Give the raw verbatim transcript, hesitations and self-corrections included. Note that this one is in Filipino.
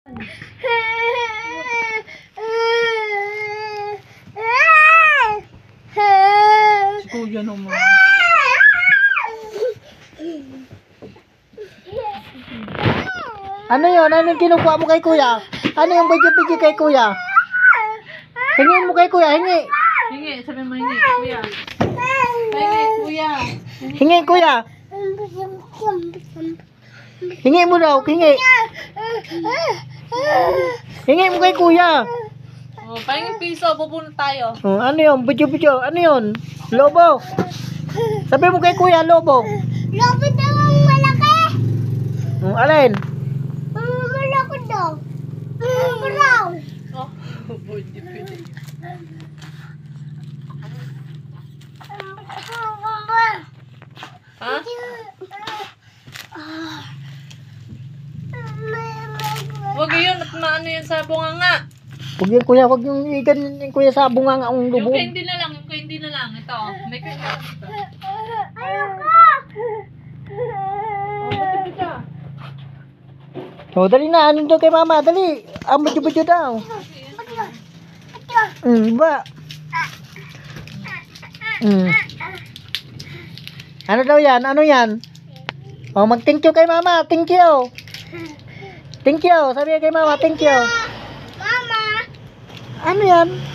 Si kuya naman. Ano yun? Ano yung kinukuha mo kay kuya? Ano yung bidyo-bidyo kay kuya? Hingin mo kay kuya, hingi. Hingi, sabi mo hingi, kuya. Hingi, kuya. Hingi kuya. Hingi mo daw, hingi. Hingi mo kay kuya. Oh, pahingin piso, pupunta tayo. Oh, ano yun? Bidyo-bidyo. Ano yun? Lobo. Sabi mo kay kuya, lobo. Lobo daw ang malaki. Oh, alin? Ang malaki daw. Ang brown. Oh, pwede, pwede. Ha? Huwag yun, at maano yan sa bunganga. Huwag yun kuya, huwag yung igan yung kuya sa bunga nga ang Yung lubog. candy na lang, yung candy na lang. Ito, oh. May candy na lang ito. Ayoko. Oh, ba't ka? Oh, dali na, ano daw kay mama, dali. Ang bidyo-bidyo daw. Hmm, ba? Hmm. Ano daw yan? Ano yan? Oh, mag-thank you kay mama. Thank you. Thank you. Sabi kay mama, thank you. Mama. Ano yan?